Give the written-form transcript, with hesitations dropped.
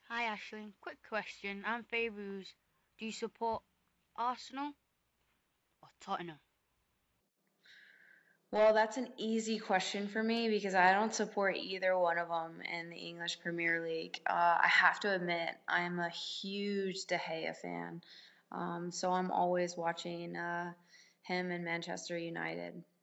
Hi Ashley, quick question. I'm Fairuz. Do you support Arsenal or Tottenham? Well, that's an easy question for me because I don't support either one of them in the English Premier League. I have to admit, I'm a huge De Gea fan. So I'm always watching him in Manchester United.